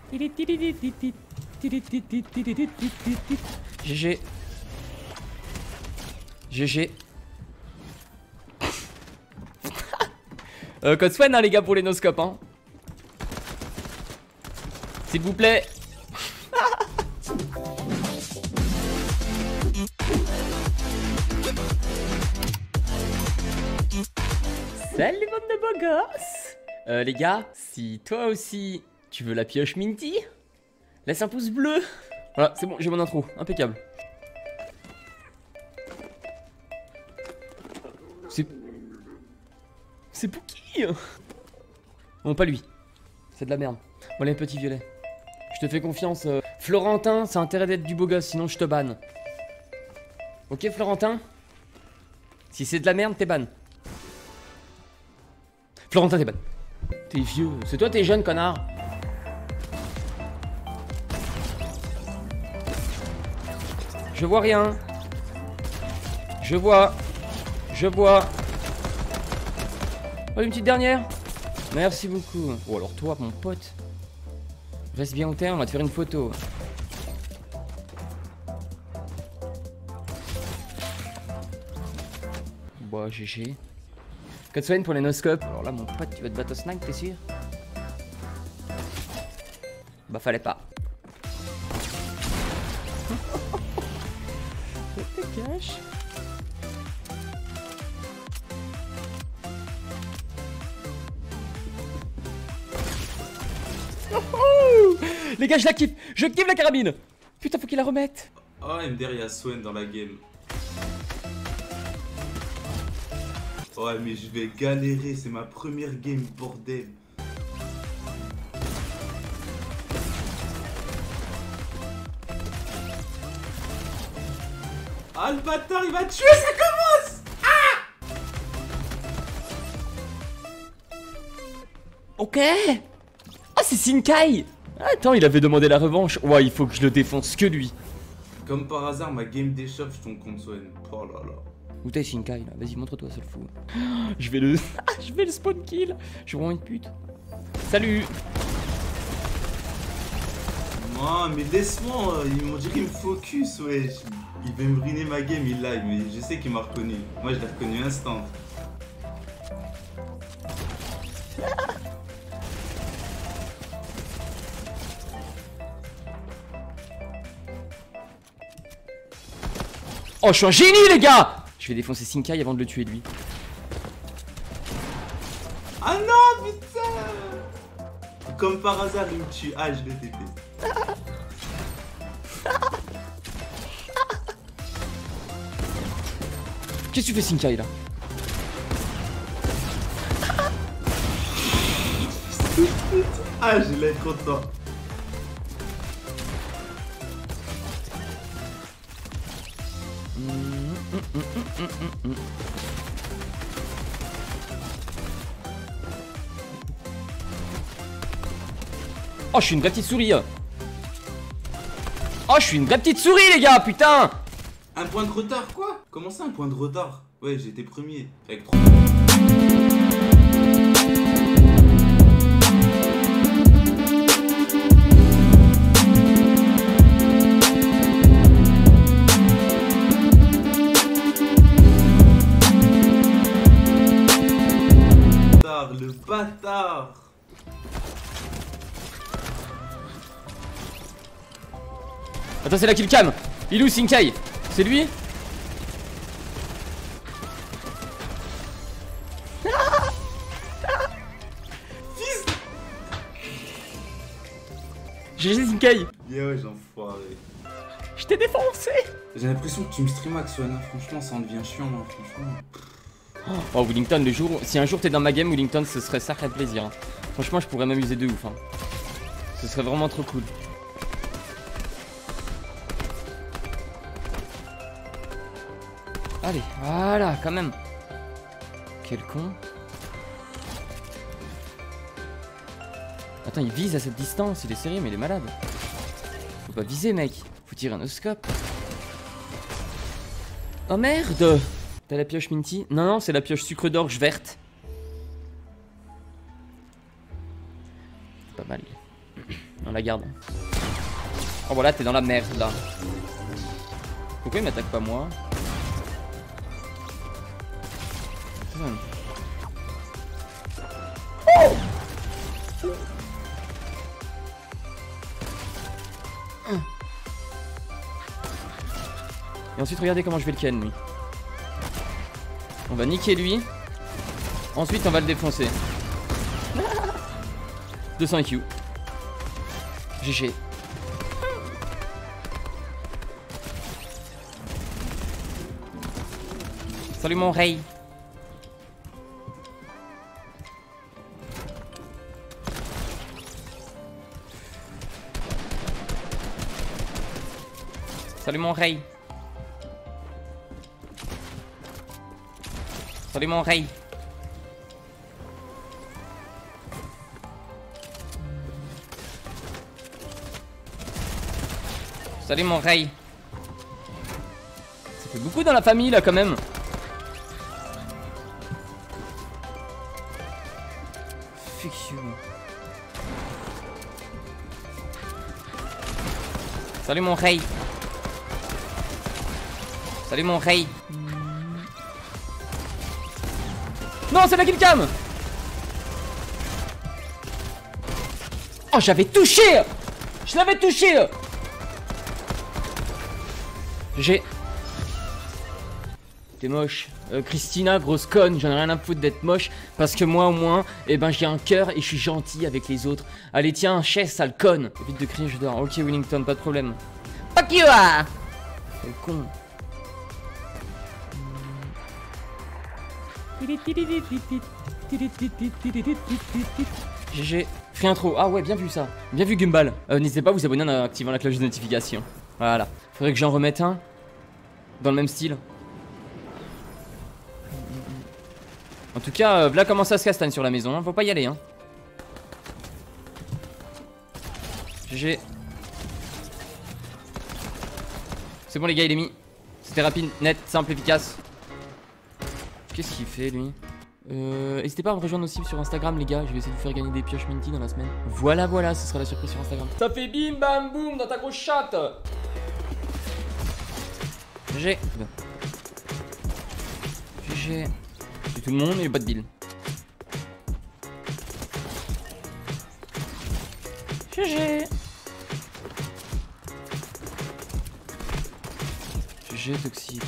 GG. GG. Code Swan hein, les gars pour les noscopes hein. S'il vous plaît. Salut bande de beaux gosses. Les gars, si toi aussi tu veux la pioche Minty, laisse un pouce bleu. Voilà, c'est bon, j'ai mon intro, impeccable. C'est pour qui? Bon, pas lui. C'est de la merde. Bon, les petits violets. Je te fais confiance. Florentin, c'est intérêt d'être du beau gosse, sinon je te banne. Ok, Florentin? Si c'est de la merde, t'es ban. Florentin, t'es ban. T'es vieux. C'est toi, t'es jeune, connard. Je vois rien. Je vois. Oh, une petite dernière. Merci beaucoup. Oh, alors toi, mon pote. Reste bien au terme, on va te faire une photo. Bah, GG. Code Swan pour les noscopes. Alors là, mon pote, tu vas te battre au snack, t'es sûr? Bah, fallait pas. T'es cash. Les gars, je la kiffe. Je kiffe la carabine. Putain, faut qu'il la remette. Oh, MDR, il y a Swan dans la game. Ouais, mais je vais galérer. C'est ma première game, bordel. Ah, le bâtard, il va tuer, ça commence. Ah! Ok. Ah, c'est Sinkai. Attends, il avait demandé la revanche. Ouais, il faut que je le défonce que lui. Comme par hasard, ma game d'échappe, je tombe contre Swan. Oh là là. Où t'es Sinkai là? Vas-y, montre-toi, sale fou. Je vais le spawn kill. Je suis vraiment une pute. Salut. Non, mais laisse-moi. On dirait qu'il me focus, wesh. Il veut me ruiner ma game, il lag, mais je sais qu'il m'a reconnu. Moi, je l'ai reconnu instant. Oh, je suis un génie, les gars. Je vais défoncer Sinkai avant de le tuer, lui. Ah non, putain. Comme par hasard, il me tue. Ah, je le déteste. Qu'est-ce que tu fais, Sinkai, là? Ah, je l'ai content. Oh, je suis une vraie petite souris. Oh, je suis une vraie petite souris, les gars, putain. Un point de retard, quoi? Comment ça, un point de retard? Ouais, j'étais premier. Avec 3. Le bâtard. Attends, c'est la kill cam. Il est où, Sinkai? C'est lui? GG, Sinkai. Yeah, ouais, j'enfoiré. Je t'ai défoncé. J'ai l'impression que tu me stream avec Swan, franchement, ça en devient chiant, moi, franchement. Oh, Wellington, le jour. Si un jour t'es dans ma game, Wellington, ce serait sacré plaisir. Hein. Franchement, je pourrais m'amuser de ouf. Hein. Ce serait vraiment trop cool. Allez, voilà, quand même. Quel con. Attends, il vise à cette distance. Il est sérieux, mais il est malade. Faut pas viser, mec. Faut tirer un oscope. Oh merde. T'as la pioche Minty? Non, non, c'est la pioche sucre d'orge verte. Pas mal. On la garde. Oh voilà, t'es dans la merde là. Pourquoi il m'attaque pas moi? Oh! Et ensuite regardez comment je vais le ken lui. On va niquer lui. Ensuite on va le défoncer. 200 IQ. GG. Salut mon Ray. Salut mon Ray. Salut mon Ray. Salut mon Ray. Ça fait beaucoup dans la famille là quand même. Fiction. Salut mon Ray. Salut mon Ray. Non, c'est la killcam. Oh, j'avais touché. Je l'avais touché. J'ai... T'es moche. Christina, grosse conne, j'en ai rien à foutre d'être moche. Parce que moi au moins, eh ben j'ai un cœur et je suis gentil avec les autres. Allez tiens, chaise, sale conne. Évite de crier, je dors. Ok Wellington, pas de problème. Fuck you ah. Quel con. GG. Free intro. Ah ouais, bien vu ça. Bien vu Gumball. N'hésitez pas à vous abonner en activant la cloche de notification. Voilà. Faudrait que j'en remette un. Dans le même style. En tout cas, là comment ça se castagne sur la maison. Hein. Faut pas y aller. Hein. GG. C'est bon les gars, il est mis. C'était rapide, net, simple, efficace. Qu'est-ce qu'il fait lui? N'hésitez pas à me rejoindre aussi sur Instagram les gars. Je vais essayer de vous faire gagner des pioches minty dans la semaine. Voilà, voilà, ce sera la surprise sur Instagram. Ça fait bim bam boum dans ta grosse chatte. GG. GG. C'est tout le monde et pas de bill. GG. GG toxique.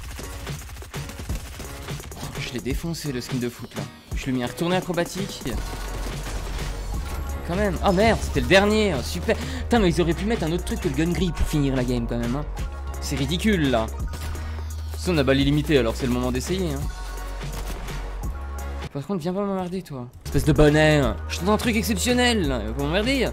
Je l'ai défoncé le skin de foot là. Je lui ai mis un retourné acrobatique. Quand même. Oh merde, c'était le dernier. Oh, super. Putain, mais ils auraient pu mettre un autre truc que le gun grip pour finir la game quand même. Hein. C'est ridicule là. Ça, on a balle illimitée alors c'est le moment d'essayer. Hein. Par contre, viens pas m'emmerder toi. Espèce de bonnet. Je tente un truc exceptionnel là. Viens pas m'emmerder.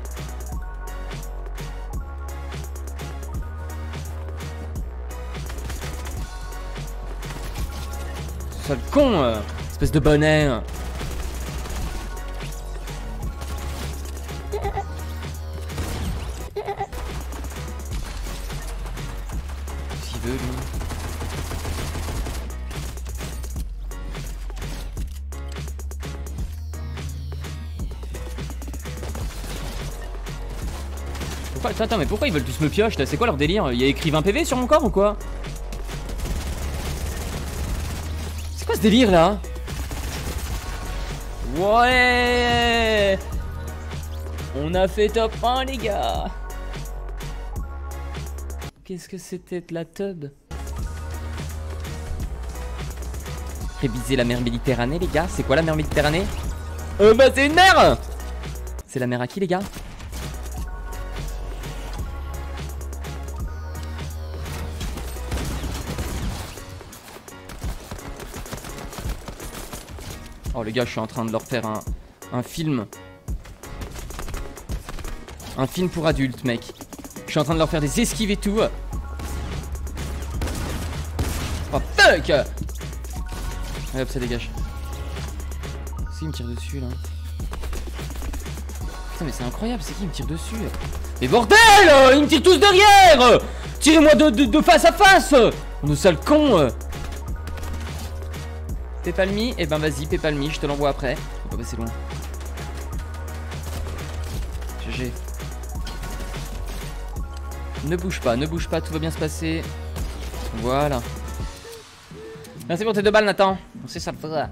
Sale con. Espèce de bonnet. S'il veut lui. Attends, mais pourquoi ils veulent tous me pioche là? C'est quoi leur délire? Il y a écrit 20 PV sur mon corps ou quoi? C'est quoi ce délire là? Ouais! On a fait top 1 les gars! Qu'est-ce que c'était de la tub? Réviser la mer Méditerranée les gars? C'est quoi la mer Méditerranée? Bah c'est une mer! C'est la mer à qui les gars? Oh les gars, je suis en train de leur faire un film. Un film pour adultes, mec. Je suis en train de leur faire des esquives et tout. Oh fuck! Allez hop, ça dégage. C'est qui me tire dessus là? Putain mais c'est incroyable, c'est qui me tire dessus? Mais bordel! Ils me tirent tous derrière! Tirez-moi de face à face! On est sale con! Pépalmi, et ben vas-y Pépalmi, je te l'envoie après. Faut pas passer loin. GG. Ne bouge pas, tout va bien se passer. Voilà. Merci pour tes 2 balles, Nathan. On sait ça fera.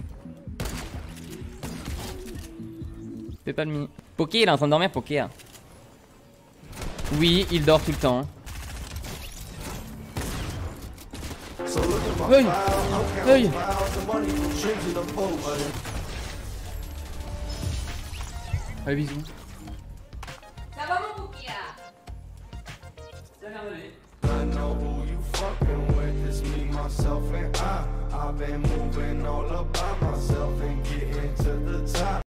Fais pas le mini. Poké, il est en train de dormir, Poké. Oui, il dort tout le temps. Hey, hey. Allez, bisous. Ça va mon Poké? Ça vient d'aller. I know who you fucking with, it's me, myself, and I've been moving all about myself and getting to the top.